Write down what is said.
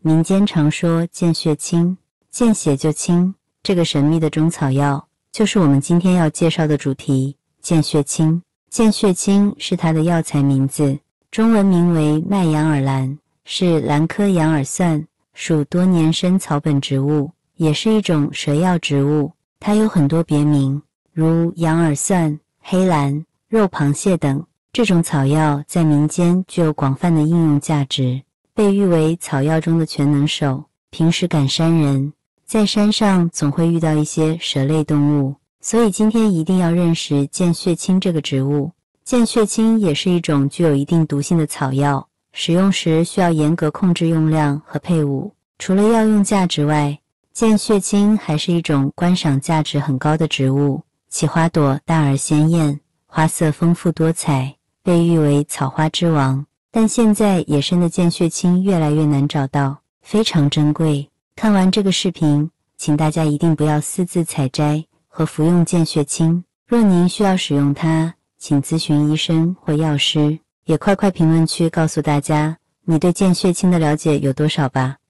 民间常说见血清，见血就清，这个神秘的中草药就是我们今天要介绍的主题——见血清。见血清是它的药材名字，中文名为麦羊耳兰，是兰科羊耳蒜属多年生草本植物，也是一种蛇药植物。它有很多别名，如羊耳蒜、黑兰、肉螃蟹等。这种草药在民间具有广泛的应用价值，被誉为草药中的全能手。平时赶山人在山上总会遇到一些蛇类动物，所以今天一定要认识见血清这个植物。见血清也是一种具有一定毒性的草药，使用时需要严格控制用量和配伍。除了药用价值外，见血清还是一种观赏价值很高的植物，其花朵大而鲜艳，花色丰富多彩，被誉为草花之王。但现在野生的见血清越来越难找到，非常珍贵。看完这个视频，请大家一定不要私自采摘和服用见血清。若您需要使用它，请咨询医生或药师。也快评论区告诉大家，你对见血清的了解有多少吧。